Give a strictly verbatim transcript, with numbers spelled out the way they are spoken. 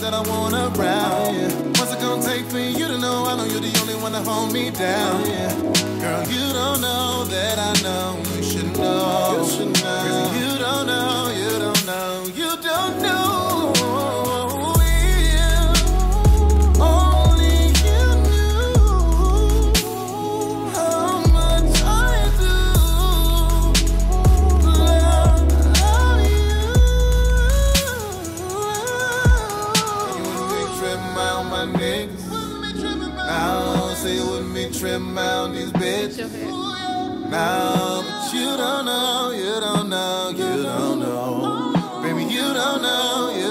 that I want around, yeah. What's it gonna take for you to know? I know you're the only one to hold me down, yeah. Girl, you don't know that I know. You should know. You should know. 'Cause you don't know, you don't know, you don't know. Trim out these bitches. Now, but you don't know, you don't know, you don't know. Baby, you don't know, you